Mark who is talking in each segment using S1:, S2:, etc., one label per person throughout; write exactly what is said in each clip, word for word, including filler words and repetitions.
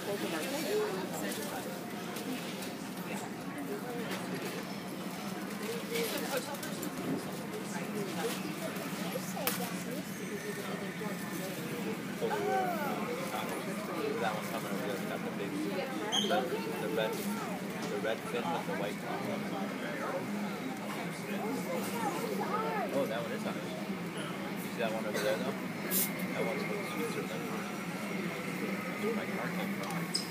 S1: That one coming over there, got the big, the, the red, the red fin with the white top. Oh, that one is ours. You see that one over there, though? That one's from Switzerland. Where my car came from.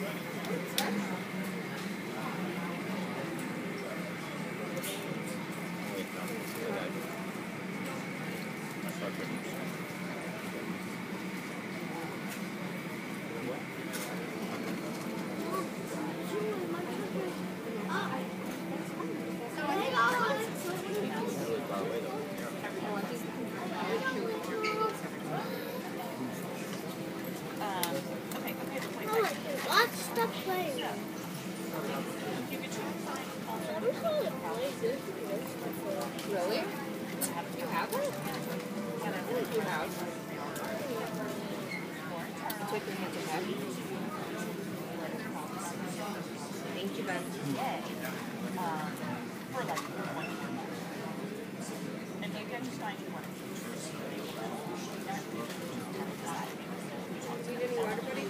S1: Wait, no, let's see what I do. That's not pretty.
S2: Stop playing. You could try and find really? You have it? I think you have. Take your hand to head. Thank you, Ben. Um, for like and maybe I just find you one. Do you need any water, buddy?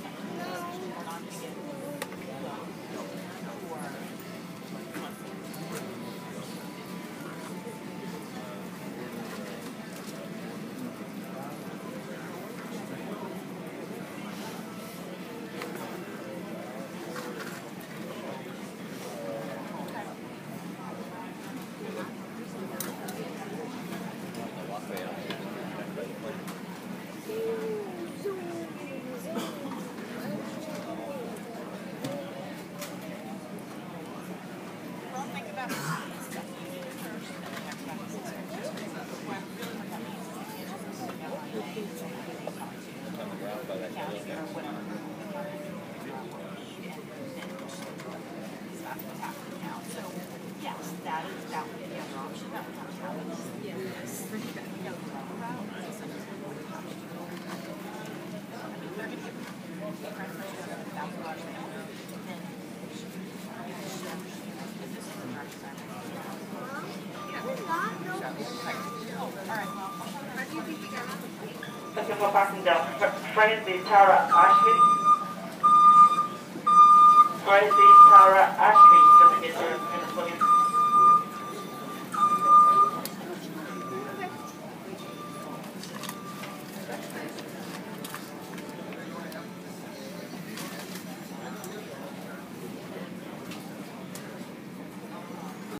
S3: For passenger Fraser Tara Ashley. Fraser Tara Ashley.